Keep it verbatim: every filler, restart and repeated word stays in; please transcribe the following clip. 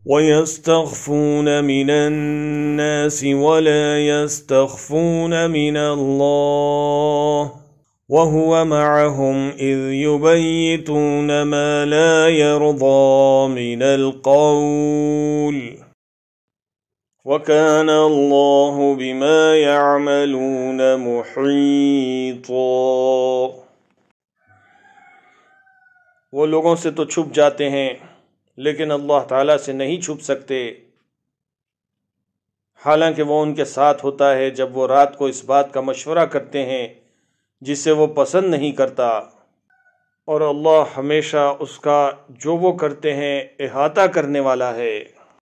वयस्तग़फ़ून मिनन्नास वला यस्तग़फ़ून मिनल्लाह वहुव मअहुम इज़ युबय्यितून मा ला यर्दा मिनल क़ौल वकान अल्लाहु बिमा यअमलून मुहीता। वो लोगों से तो छुप जाते हैं लेकिन अल्लाह ताला से नहीं छुप सकते, हालांकि वो उनके साथ होता है जब वो रात को इस बात का मशवरा करते हैं जिसे वो पसंद नहीं करता, और अल्लाह हमेशा उसका जो वो करते हैं इहाता करने वाला है।